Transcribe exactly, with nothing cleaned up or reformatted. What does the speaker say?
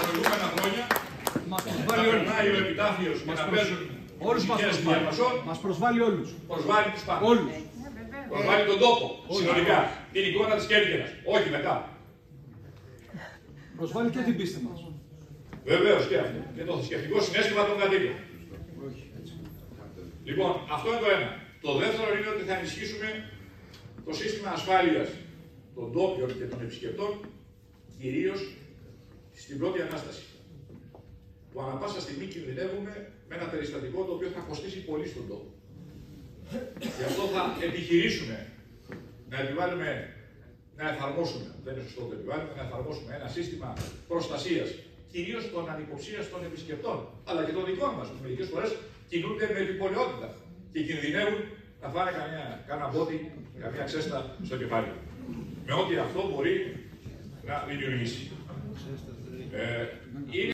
προηγούμενα χρόνια να περνάει ο επιτάφιος και να παίζουν μουσικές διαπασών. Μας προσβάλλει όλους. Προσβάλλει τους πάντες. Όλους. Προσβάλλει τον τόπο, συνολικά. Την εικόνα της Κέρκυρας. Όχι μετά. Προσβάλλει και την πίστη μας. Βεβαίως και αυτό. Και το θρησκευτικό συναίσθημα των κατοίκων. Λοιπόν, αυτό είναι το ένα. Το δεύτερο είναι ότι θα ενισχύσουμε το σύστημα ασφάλειας των ντόπιων και των επισκεπτών, κυρίως στην πρώτη ανάσταση. Που ανά πάσα στιγμή κινδυνεύουμε με ένα περιστατικό το οποίο θα κοστίσει πολύ στον τόπο. Γι' αυτό θα επιχειρήσουμε να επιβάλλουμε, να εφαρμόσουμε, δεν είναι σωστό το επιβάλλουμε, να εφαρμόσουμε ένα σύστημα προστασίας, κυρίως των ανυποψίας των επισκεπτών, αλλά και των δικών μας, που μερικές φορές κινούνται με επιπολαιότητα και κινδυνεύουν να φάνε καμιά, κάνα μπότι, καμιά ξέστα στο κεφάλι. Με ό,τι αυτό μπορεί να δημιουργήσει. Ε,